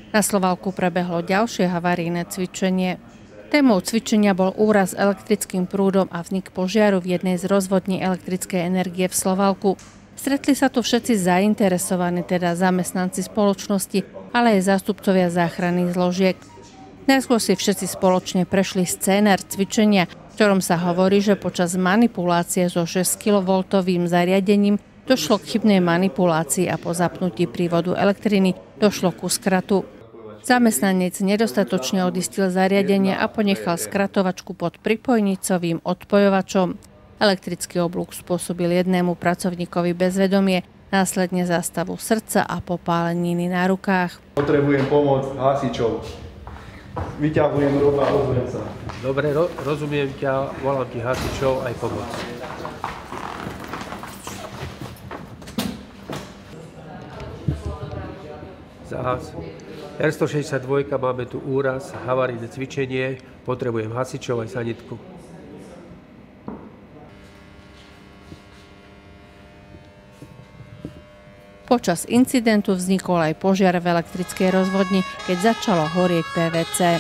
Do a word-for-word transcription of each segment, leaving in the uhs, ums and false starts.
Na Slovalku prebehlo ďalšie havarijné cvičenie. Témou cvičenia bol úraz elektrickým prúdom a vznik požiaru v jednej z rozvodní elektrickej energie v Slovalku. Stretli sa tu všetci zainteresovaní, teda zamestnanci spoločnosti, ale aj zástupcovia záchranných zložiek. Najskôr si všetci spoločne prešli scénar cvičenia, v ktorom sa hovorí, že počas manipulácie so šesťkilovoltovým zariadením došlo k chybnej manipulácii a po zapnutí prívodu elektriny došlo ku skratu. Zamestnanec nedostatočne odistil zariadenie a ponechal skratovačku pod pripojnicovým odpojovačom. Elektrický oblúk spôsobil jednému pracovníkovi bezvedomie, následne zástavu srdca a popáleniny na rukách. Potrebujem pomoc hasičov. Vyťahujem roba a ozvem sa. Dobre, ro- rozumiem ťa, volám ti hasičov aj pomoc. Zahas. er stošesťdesiatdva, máme tu úraz, havarijné cvičenie, potrebujem hasičov aj sanitku. Počas incidentu vznikol aj požiar v elektrickej rozvodni, keď začalo horieť pé vé cé.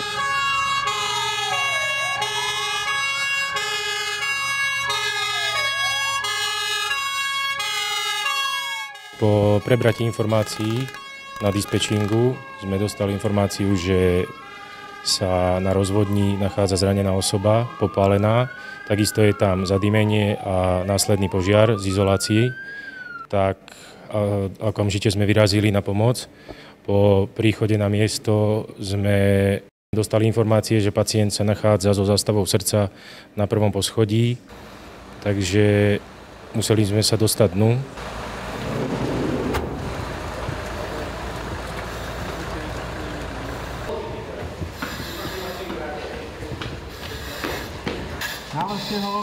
Po prebratí informácií na dispečingu sme dostali informáciu, že sa na rozvodni nachádza zranená osoba, popálená. Takisto je tam zadymenie a následný požiar z izolácií. Tak okamžite sme vyrazili na pomoc. Po príchode na miesto sme dostali informácie, že pacient sa nachádza so zástavou srdca na prvom poschodí, takže museli sme sa dostať dnu. Naložte ho.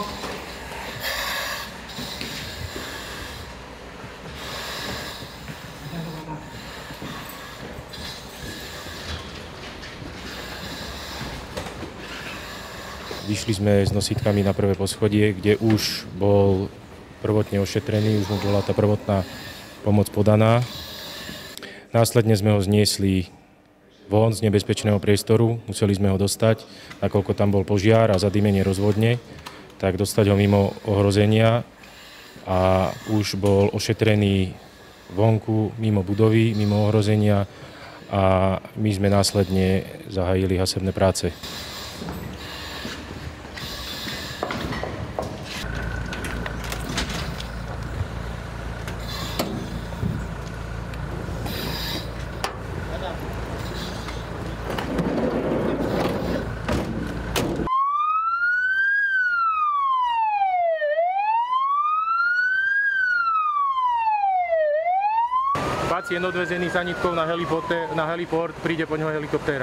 Vyšli sme s nosítkami na prvé poschodie, kde už bol prvotne ošetrený, už mu bola tá prvotná pomoc podaná. Následne sme ho zniesli von z nebezpečného priestoru, museli sme ho dostať, nakoľko tam bol požiar a zadymenie rozvodne, tak dostať ho mimo ohrozenia a už bol ošetrený vonku, mimo budovy, mimo ohrozenia a my sme následne zahájili hasebné práce. Pacient odvezený sanitkou na, na heliport, príde po ňoho helikoptéra.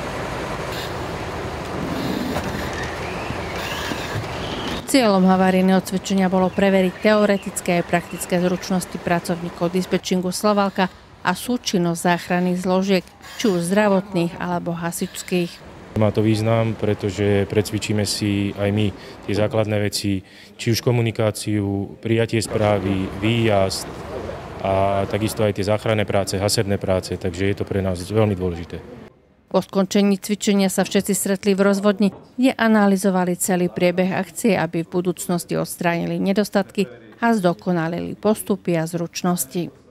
Cieľom havarijného cvičenia bolo preveriť teoretické a praktické zručnosti pracovníkov dispečingu Slovalka a súčinnosť záchranných zložiek, či už zdravotných alebo hasičských. Má to význam, pretože precvičíme si aj my tie základné veci, či už komunikáciu, prijatie správy, výjazd, a takisto aj tie záchranné práce, hasebné práce, takže je to pre nás veľmi dôležité. Po skončení cvičenia sa všetci stretli v rozvodni, kde analyzovali celý priebeh akcie, aby v budúcnosti odstránili nedostatky a zdokonalili postupy a zručnosti.